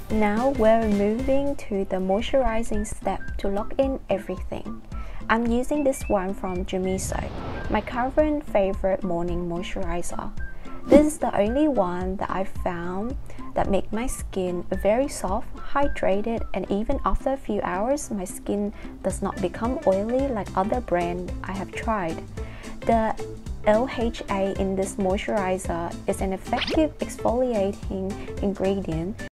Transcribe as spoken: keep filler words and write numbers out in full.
Now we're moving to the moisturizing step to lock in everything. I'm using this one from Jumiso, my current favorite morning moisturizer. This is the only one that I found that make my skin very soft, hydrated, and even after a few hours, my skin does not become oily like other brands I have tried. The L H A in this moisturizer is an effective exfoliating ingredient